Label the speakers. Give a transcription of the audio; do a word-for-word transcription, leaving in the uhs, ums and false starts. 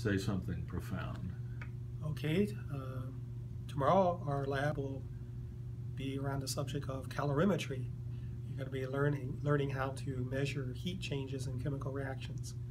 Speaker 1: say something profound.
Speaker 2: Okay, uh, tomorrow our lab will be around the subject of calorimetry. You're going to be learning learning how to measure heat changes in chemical reactions.